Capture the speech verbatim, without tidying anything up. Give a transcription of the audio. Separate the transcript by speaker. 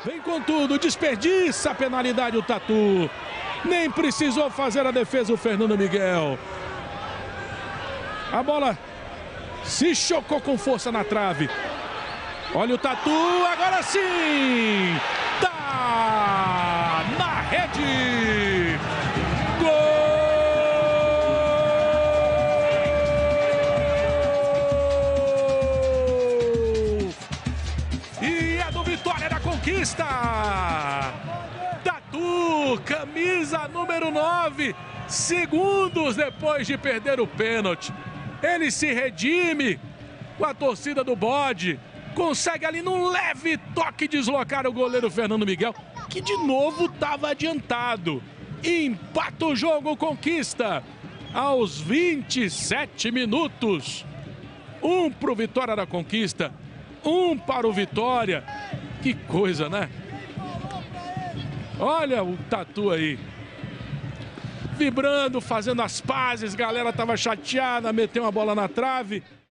Speaker 1: Vem com tudo, desperdiça a penalidade o Tatu. Nem precisou fazer a defesa o Fernando Miguel. A bola se chocou com força na trave. Olha o Tatu, agora sim! Tá na rede! Gol! E é do Vitória da Conquista! Tatu, camisa número nove, segundos depois de perder o pênalti. Ele se redime com a torcida do Bode. Consegue ali num leve toque deslocar o goleiro Fernando Miguel, que de novo estava adiantado. Empata o jogo, Conquista, aos vinte e sete minutos. Um para o Vitória da Conquista, um para o Vitória. Que coisa, né? Olha o Tatu aí. Vibrando, fazendo as pazes, galera estava chateada, meteu uma bola na trave.